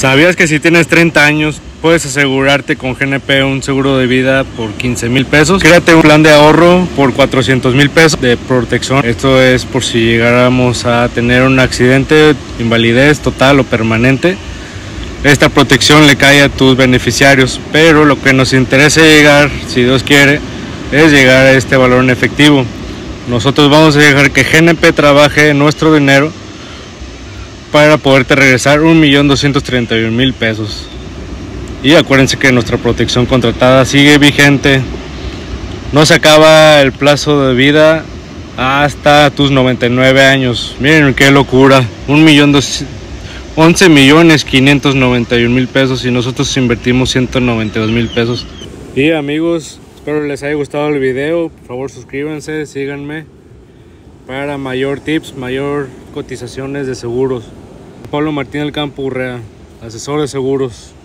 ¿Sabías que si tienes 30 años puedes asegurarte con GNP un seguro de vida por 15,000 pesos? Créate un plan de ahorro por 400,000 pesos de protección. Esto es por si llegáramos a tener un accidente, invalidez total o permanente. Esta protección le cae a tus beneficiarios, pero lo que nos interesa llegar, si Dios quiere, es llegar a este valor en efectivo. Nosotros vamos a dejar que GNP trabaje nuestro dinero para poderte regresar 1,231,000 pesos. Y acuérdense que nuestra protección contratada sigue vigente. No se acaba el plazo de vida hasta tus 99 años. Miren qué locura. 11,591,000 pesos y nosotros invertimos 192,000 pesos. Y amigos, espero les haya gustado el video. Por favor suscríbanse, síganme para mayor tips, mayor cotizaciones de seguros. Pablo Martín del Campo Urrea, asesor de seguros.